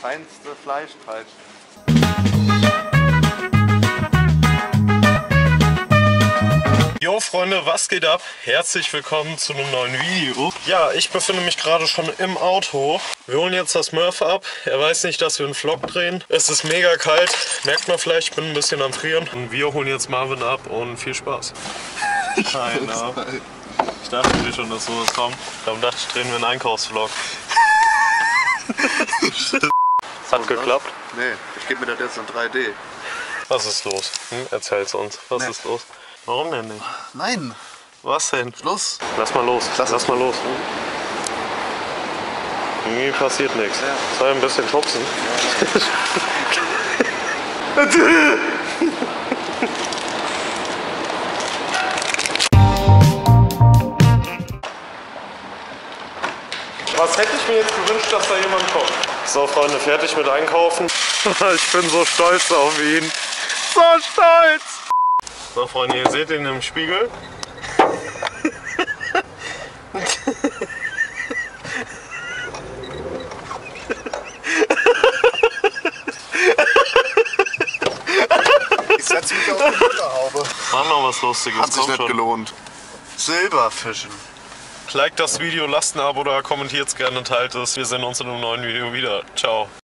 feinste Fleischteig. Jo Freunde, was geht ab? Herzlich willkommen zu einem neuen Video. Ja, ich befinde mich gerade schon im Auto. Wir holen jetzt das Murph ab. Er weiß nicht, dass wir einen Vlog drehen. Es ist mega kalt, merkt man vielleicht, ich bin ein bisschen am Frieren. Und wir holen jetzt Marvin ab und viel Spaß. Nein, ich dachte mir schon, dass sowas kommt. Darum dachte ich, drehen wir einen Einkaufsvlog. Hat geklappt? Nee, ich gebe mir das jetzt in 3D. Was ist los? Erzähl's uns. Was ist los? Warum denn nicht? Nein. Was denn? Schluss. Lass mal los. Lass mal los. Irgendwie passiert nichts. Ja. Soll ein bisschen schubsen. Was hätte ich mir jetzt gewünscht, dass da jemand kommt? So Freunde, fertig mit Einkaufen. Ich bin so stolz auf ihn. So stolz! So Freunde, ihr seht ihn im Spiegel. Ich setze mich auf die Mutterhaube. Mach noch was Lustiges. Hat sich Komm nicht schon. gelohnt. Silberfischen. Liked das Video, lasst ein Abo da, kommentiert es gerne, teilt es. Wir sehen uns in einem neuen Video wieder. Ciao.